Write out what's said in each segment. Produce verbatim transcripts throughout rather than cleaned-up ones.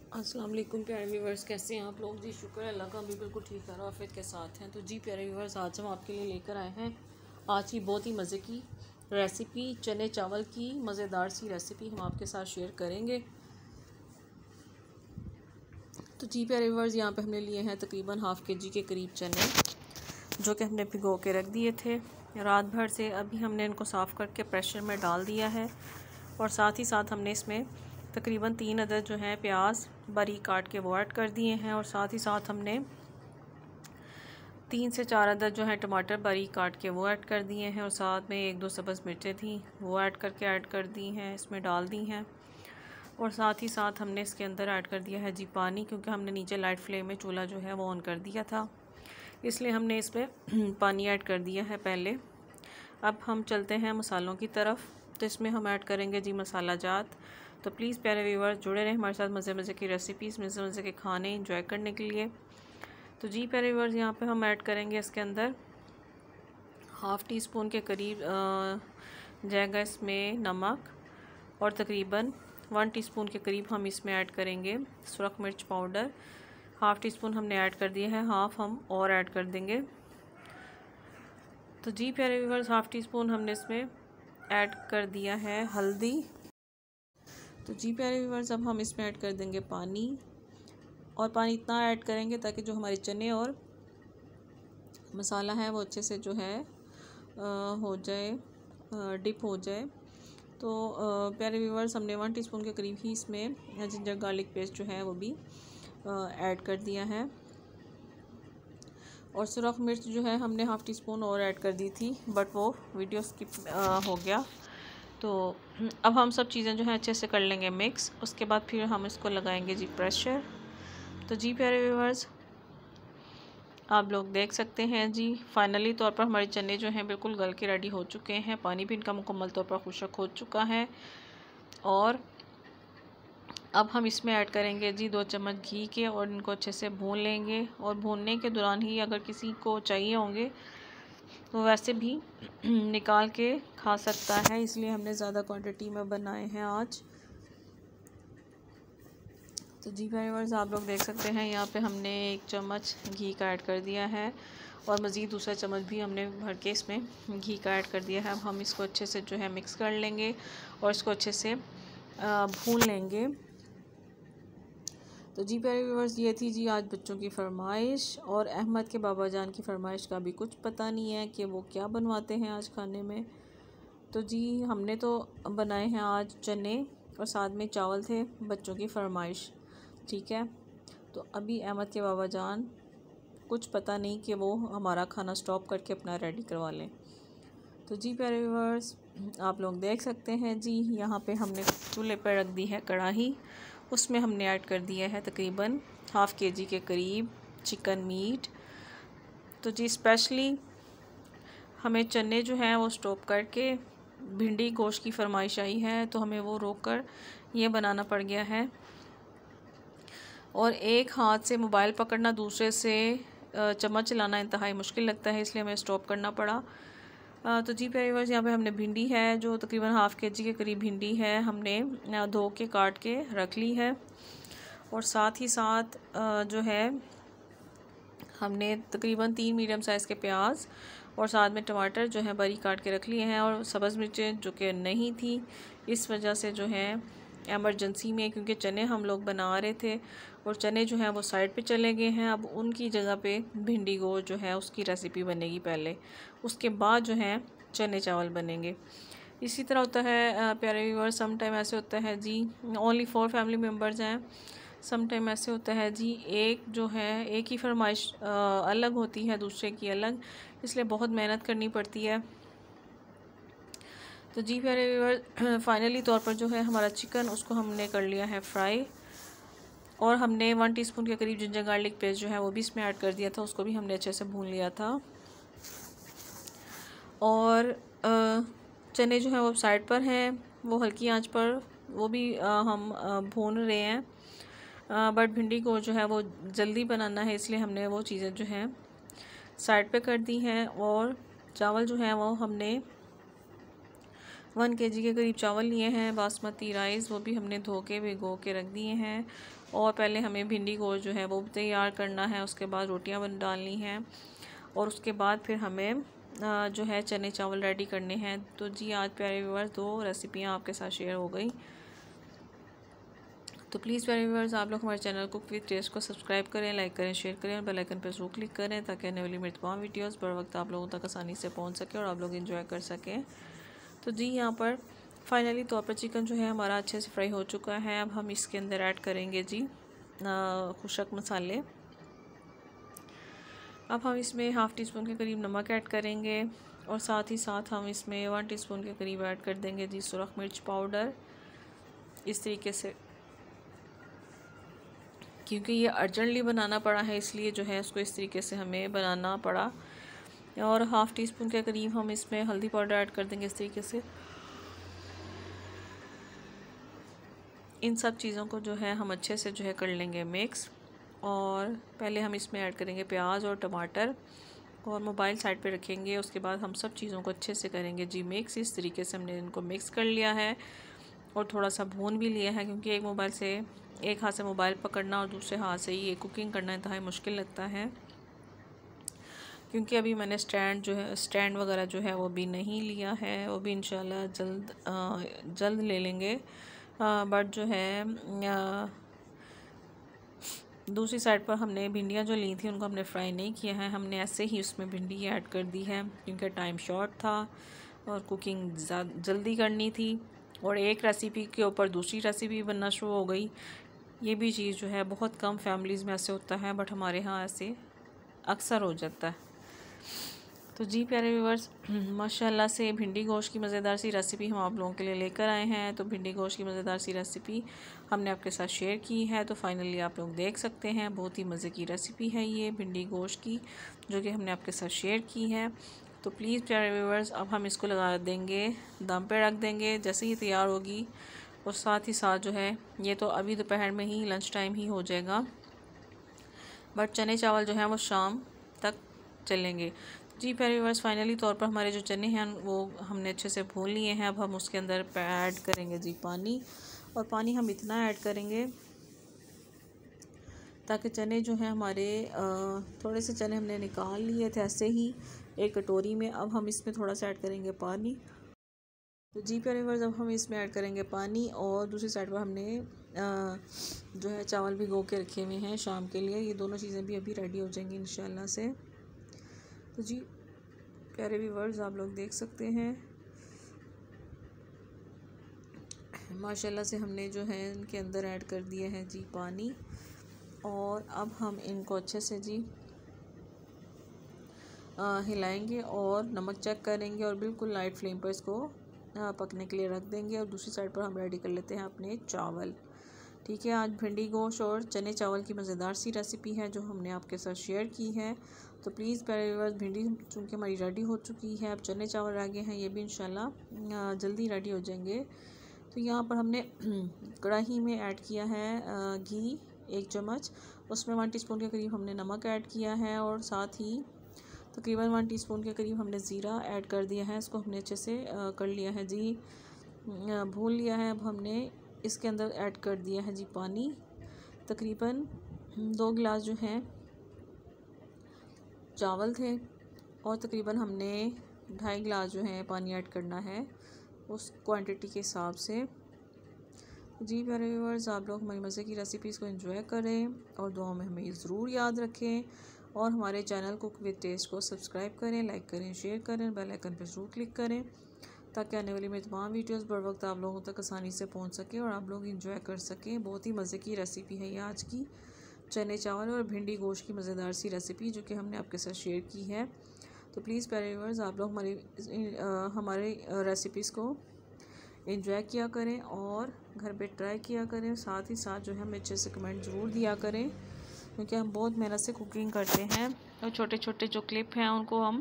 अस्सलाम वालेकुम प्यारे व्यूवर्स, कैसे हैं आप लोग जी। शुक्र है अल्लाह का, भी बिल्कुल ठीक है, आफियत के साथ हैं। तो जी प्यारे व्यूवर्स, आज हम आपके लिए लेकर आए हैं आज की बहुत ही मज़े की रेसिपी, चने चावल की मज़ेदार सी रेसिपी हम आपके साथ शेयर करेंगे। तो जी प्यारे व्यूवर्स, यहाँ पे हमने लिए हैं तकरीबन हाफ़ के जी के करीब चने, जो कि हमने भिगो के रख दिए थे रात भर से। अभी हमने इनको साफ़ करके प्रेशर में डाल दिया है और साथ ही साथ हमने इसमें तकरीबन तीन अदद जो है प्याज बारीक काट के वो ऐड कर दिए हैं और साथ ही साथ हमने तीन से चार अदद जो है टमाटर बारीक काट के वो ऐड कर दिए हैं और साथ में एक दो सब्ज़ मिर्चें थी वो ऐड करके ऐड कर दी हैं, इसमें डाल दी हैं। और साथ ही साथ हमने इसके अंदर ऐड कर दिया है जी पानी, क्योंकि हमने नीचे लाइट फ्लेम में चूल्हा जो है वो ऑन कर दिया था, इसलिए हमने इसमें पानी ऐड कर दिया है पहले। अब हम चलते हैं मसालों की तरफ। तो इसमें हम ऐड करेंगे जी मसाला जात। तो प्लीज़ प्यारे व्यूवर्स जुड़े रहें हमारे साथ मज़े मज़े की रेसिपीज़, मज़े मज़े के खाने इंजॉय करने के लिए। तो जी प्यारे व्यूवर्स, यहाँ पे हम ऐड करेंगे इसके अंदर हाफ़ टी स्पून के करीब जाएगा इसमें नमक और तकरीबन वन टीस्पून के करीब हम इसमें ऐड करेंगे सुरख मिर्च पाउडर। हाफ़ टी स्पून हमने ऐड कर दिया है, हाफ़ हम और ऐड कर देंगे। तो जी प्यारे व्यूवर्स, हाफ़ टी स्पून हमने इसमें ऐड कर दिया है हल्दी। तो जी प्यारे व्यूवर्स, अब हम इसमें ऐड कर देंगे पानी, और पानी इतना ऐड करेंगे ताकि जो हमारे चने और मसाला है वो अच्छे से जो है आ, हो जाए, आ, डिप हो जाए। तो आ, प्यारे व्यूवर्स, हमने वन टीस्पून के करीब ही इसमें जिंजर गार्लिक पेस्ट जो है वो भी ऐड कर दिया है और सुरख मिर्च जो है हमने हाफ़ टी स्पून और ऐड कर दी थी, बट वो वीडियो स्किप हो गया। तो अब हम सब चीज़ें जो हैं अच्छे से कर लेंगे मिक्स, उसके बाद फिर हम इसको लगाएंगे जी प्रेशर। तो जी प्यारे व्यूवर्स, आप लोग देख सकते हैं जी, फाइनली तौर पर हमारे चने जो हैं बिल्कुल गल के रेडी हो चुके हैं। पानी भी इनका मुकम्मल तौर पर खुश्क हो चुका है और अब हम इसमें ऐड करेंगे जी दो चम्मच घी के और इनको अच्छे से भून लेंगे। और भूनने के दौरान ही अगर किसी को चाहिए होंगे तो वैसे भी निकाल के खा सकता है, इसलिए हमने ज़्यादा क्वांटिटी में बनाए हैं आज। तो जी व्यूअर्स, आप लोग देख सकते हैं यहाँ पे हमने एक चम्मच घी का ऐड कर दिया है और मज़ीद दूसरा चम्मच भी हमने भर के इसमें घी का ऐड कर दिया है। अब हम इसको अच्छे से जो है मिक्स कर लेंगे और इसको अच्छे से भून लेंगे। तो जी प्यारे व्यूअर्स, ये थी जी आज बच्चों की फरमाइश, और अहमद के बाबा जान की फरमाइश का भी कुछ पता नहीं है कि वो क्या बनवाते हैं आज खाने में। तो जी हमने तो बनाए हैं आज चने और साथ में चावल थे, बच्चों की फरमाइश, ठीक है। तो अभी अहमद के बाबा जान कुछ पता नहीं कि वो हमारा खाना स्टॉप करके अपना रेडी करवा लें। तो जी प्यारे व्यूअर्स, आप लोग देख सकते हैं जी, यहाँ पे हमने चूल्हे पर रख दी है कढ़ाई, उसमें हमने ऐड कर दिया है तकरीबन हाफ़ के जी के करीब चिकन मीट। तो जी स्पेशली हमें चने जो हैं वो स्टॉप करके भिंडी गोश्त की फरमाइश आई है, तो हमें वो रोक कर ये बनाना पड़ गया है। और एक हाथ से मोबाइल पकड़ना, दूसरे से चम्मच चलाना इंतहाई मुश्किल लगता है, इसलिए हमें स्टॉप करना पड़ा। तो जी प्यारे व्यूअर्स, यहाँ पे हमने भिंडी है जो तकरीबन हाफ़ के जी के करीब भिंडी है, हमने धो के काट के रख ली है। और साथ ही साथ जो है हमने तकरीबन तीन मीडियम साइज़ के प्याज और साथ में टमाटर जो है बारीक काट के रख लिए हैं, और सब्ज़ मिर्चें जो कि नहीं थी, इस वजह से जो है एमरजेंसी में, क्योंकि चने हम लोग बना रहे थे और चने जो हैं वो साइड पे चले गए हैं, अब उनकी जगह पे भिंडी गोश्त जो है उसकी रेसिपी बनेगी पहले, उसके बाद जो है चने चावल बनेंगे। इसी तरह होता है प्यारे व्यूअर्स, सम टाइम ऐसे होता है जी ओनली फोर फैमिली मेम्बर्स हैं, सम टाइम ऐसे होता है जी एक जो है एक ही फरमाइश अलग होती है दूसरे की अलग, इसलिए बहुत मेहनत करनी पड़ती है। तो जी प्यारे व्यूअर्स, फाइनली तौर पर जो है हमारा चिकन, उसको हमने कर लिया है फ्राई, और हमने वन टीस्पून के करीब जिंजर गार्लिक पेस्ट जो है वो भी इसमें ऐड कर दिया था, उसको भी हमने अच्छे से भून लिया था। और चने जो हैं वो साइड पर हैं, वो हल्की आंच पर वो भी हम भून रहे हैं, बट भिंडी को जो है वो जल्दी बनाना है, इसलिए हमने वो चीज़ें जो हैं साइड पे कर दी हैं। और चावल जो हैं वो हमने वन के जी के करीब चावल लिए हैं बासमती राइस, वो भी हमने धो के भिगो के रख दिए हैं। और पहले हमें भिंडी गोश्त जो है वो भी तैयार करना है, उसके बाद रोटियां बन डालनी हैं और उसके बाद फिर हमें जो है चने चावल रेडी करने हैं। तो जी आज प्यारे व्यूअर्स दो रेसिपियाँ आपके साथ शेयर हो गई। तो प्लीज़ प्यारे व्यूअर्स आप लोग हमारे चैनल कुक विद टेस्ट को सब्सक्राइब करें, लाइक करें, शेयर करें और बेल आइकन पर जरूर क्लिक करें ताकि आने वाली मेरी तमाम वीडियोस बर वक्त आप लोगों तक आसानी से पहुंच सके और आप लोग एंजॉय कर सकें। तो जी यहाँ पर फाइनली तौर पर चिकन जो है हमारा अच्छे से फ्राई हो चुका है। अब हम इसके अंदर ऐड करेंगे जी खुशक मसाले। अब हम इसमें हाफ़ टी स्पून के करीब नमक ऐड करेंगे और साथ ही साथ हम इसमें वन टीस्पून के करीब ऐड कर देंगे जी सुरख मिर्च पाउडर। इस तरीके से क्योंकि ये अर्जेंटली बनाना पड़ा है इसलिए जो है उसको इस तरीके से हमें बनाना पड़ा। और हाफ़ टी स्पून के करीब हम इसमें हल्दी पाउडर ऐड कर देंगे इस तरीके से। इन सब चीज़ों को जो है हम अच्छे से जो है कर लेंगे मिक्स। और पहले हम इसमें ऐड करेंगे प्याज और टमाटर और मोबाइल साइड पे रखेंगे। उसके बाद हम सब चीज़ों को अच्छे से करेंगे जी मिक्स। इस तरीके से हमने इनको मिक्स कर लिया है और थोड़ा सा भून भी लिया है, क्योंकि एक मोबाइल से एक हाथ से मोबाइल पकड़ना और दूसरे हाथ से ये कुकिंग करना इंतहाई मुश्किल लगता है। क्योंकि अभी मैंने स्टैंड जो है स्टैंड वगैरह जो है वो भी नहीं लिया है, वो भी इंशाल्लाह जल्द आ, जल्द ले लेंगे। बट जो है आ, दूसरी साइड पर हमने भिंडियाँ जो ली थी उनको हमने फ्राई नहीं किया है, हमने ऐसे ही उसमें भिंडी ऐड कर दी है क्योंकि टाइम शॉर्ट था और कुकिंग जल्दी करनी थी और एक रेसिपी के ऊपर दूसरी रेसिपी बनना शुरू हो गई। ये भी चीज़ जो है बहुत कम फैमिलीज़ में ऐसे होता है, बट हमारे यहाँ ऐसे अक्सर हो जाता है। तो जी प्यारे व्यूअर्स माशाल्लाह से भिंडी गोश्त की मज़ेदार सी रेसिपी हम आप लोगों के लिए लेकर आए हैं। तो भिंडी गोश्त की मज़ेदार सी रेसिपी हमने आपके साथ शेयर की है। तो फाइनली आप लोग देख सकते हैं बहुत ही मज़े की रेसिपी है ये भिंडी गोश्त की, जो कि हमने आपके साथ शेयर की है। तो प्लीज़ प्यारे व्यूअर्स अब हम इसको लगा देंगे, दम पे रख देंगे जैसे ही तैयार होगी। और साथ ही साथ जो है ये तो अभी दोपहर में ही लंच टाइम ही हो जाएगा, बट चने चावल जो हैं वो शाम तक चलेंगे। जी प्यारे व्यूअर्स फाइनली तौर पर हमारे जो चने हैं वो हमने अच्छे से भून लिए हैं। अब हम उसके अंदर ऐड करेंगे जी पानी, और पानी हम इतना ऐड करेंगे ताकि चने जो हैं हमारे थोड़े से चने हमने निकाल लिए थे ऐसे ही एक कटोरी में। अब हम इसमें थोड़ा सा ऐड करेंगे पानी। तो जी प्यारे व्यूअर्स अब हम इसमें ऐड करेंगे पानी और दूसरी साइड पर हमने जो है चावल भिगो के रखे हुए हैं शाम के लिए। ये दोनों चीज़ें भी अभी रेडी हो जाएंगी इंशाल्लाह से। तो जी प्यारे व्यूअर्स आप लोग देख सकते हैं माशाल्लाह से हमने जो है इनके अंदर ऐड कर दिया है जी पानी। और अब हम इनको अच्छे से जी आ, हिलाएंगे और नमक चेक करेंगे और बिल्कुल लाइट फ्लेम पर इसको आ, पकने के लिए रख देंगे। और दूसरी साइड पर हम रेडी कर लेते हैं अपने चावल। ठीक है, आज भिंडी गोश्त और चने चावल की मज़ेदार सी रेसिपी है जो हमने आपके साथ शेयर की है। तो प्लीज़ प्यारे व्यूअर्स भिंडी चूँकि हमारी रेडी हो चुकी है, अब चने चावल रह गए हैं, ये भी इंशाल्लाह जल्दी रेडी हो जाएंगे। तो यहाँ पर हमने कढ़ाई में ऐड किया है घी एक चम्मच, उसमें वन टीस्पून के करीब हमने नमक ऐड किया है और साथ ही तकरीबन वन टीस्पून के करीब हमने ज़ीरा ऐड कर दिया है। इसको हमने अच्छे से कर लिया है जी, भून लिया है। अब हमने इसके अंदर ऐड कर दिया है जी पानी, तकरीबन दो गिलास जो हैं चावल थे और तकरीबन हमने ढाई गिलास जो है पानी ऐड करना है उस क्वांटिटी के हिसाब से। जी प्यारे व्यूअर्स आप लोग हमारी मज़े की रेसिपीज़ को एंजॉय करें और दुआ में हमें ज़रूर याद रखें और हमारे चैनल कुक विद टेस्ट को सब्सक्राइब करें, लाइक करें, शेयर करें, बेल आइकन पर ज़रूर क्लिक करें ताकि आने वाली मेरी तमाम वीडियोस बर वक्त आप लोगों तक आसानी से पहुंच सके और आप लोग इंजॉय कर सकें। बहुत ही मज़े की रेसिपी है ये आज की चने चावल और भिंडी गोश्त की मज़ेदार सी रेसिपी जो कि हमने आपके साथ शेयर की है। तो प्लीज़ प्यारे व्यूअर्स आप लोग हमारी हमारे रेसिपीज़ को एंजॉय किया करें और घर पे ट्राई किया करें। साथ ही साथ जो है हमें अच्छे से कमेंट ज़रूर दिया करें, क्योंकि हम बहुत मेहनत से कुकिंग करते हैं और छोटे छोटे जो क्लिप हैं उनको हम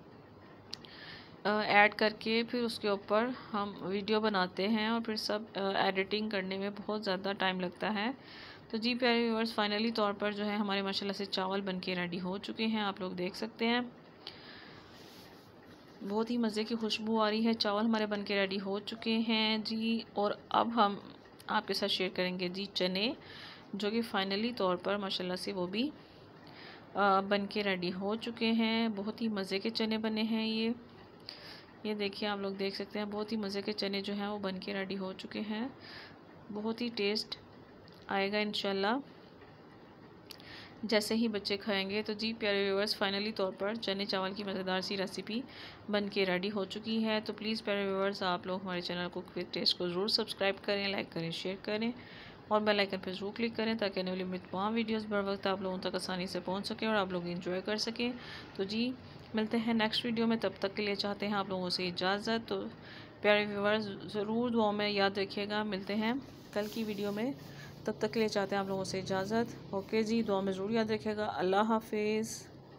ऐड करके फिर उसके ऊपर हम वीडियो बनाते हैं और फिर सब एडिटिंग करने में बहुत ज़्यादा टाइम लगता है। तो जी प्यारे व्यूअर्स फाइनली तौर पर जो है हमारे माशाल्लाह से चावल बनके रेडी हो चुके हैं, आप लोग देख सकते हैं। बहुत ही मज़े की खुशबू आ रही है। चावल हमारे बन के रेडी हो चुके हैं जी। और अब हम आपके साथ शेयर करेंगे जी चने, जो कि फाइनली तौर पर माशाल्लाह से वो भी बन के रेडी हो चुके हैं। बहुत ही मज़े के चने बने हैं ये ये देखिए, आप लोग देख सकते हैं, बहुत ही मज़े के चने जो हैं वो बन के रेडी हो चुके हैं। बहुत ही टेस्ट आएगा इंशाल्लाह जैसे ही बच्चे खाएंगे। तो जी प्यारे व्यूअर्स, फाइनली तौर पर चने चावल की मज़ेदार सी रेसिपी बन के रेडी हो चुकी है। तो प्लीज़ प्यारे व्यूअर्स, आप लोग हमारे चैनल को क्विक टेस्ट को ज़रूर सब्सक्राइब करें, लाइक करें, शेयर करें और बेल आइकन पर ज़रूर क्लिक करें, ताकि आने वाली तमाम वीडियोस बर वक्त आप लोगों तक आसानी से पहुंच सकें और आप लोग इंजॉय कर सकें। तो जी मिलते हैं नेक्स्ट वीडियो में, तब तक के लिए चाहते हैं आप लोगों से इजाज़त। तो प्यारे व्यूअर्स, ज़रूर दुआ में याद रखिएगा। मिलते हैं कल की वीडियो में, तब तक के लिए चाहते हैं आप लोगों से इजाज़त। ओके जी, दुआ में ज़रूर याद रखिएगा। अल्लाह हाफिज़।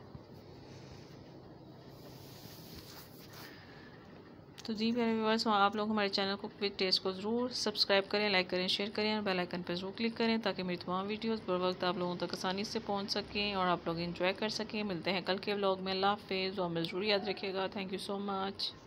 तो जी प्यारे व्यूअर्स, आप लोग हमारे चैनल को क्विक टेस्ट को ज़रूर सब्सक्राइब करें, लाइक करें, शेयर करें और बेल आइकन पर ज़रूर क्लिक करें, ताकि मेरी तमाम वीडियोस बर वक्त आप लोगों तक आसानी से पहुंच सकें और आप लोग एंजॉय कर सकें। मिलते हैं कल के व्लॉग में। अल्लाह हाफिज़। दुआ में ज़रूर याद रखिएगा। Thank you so much.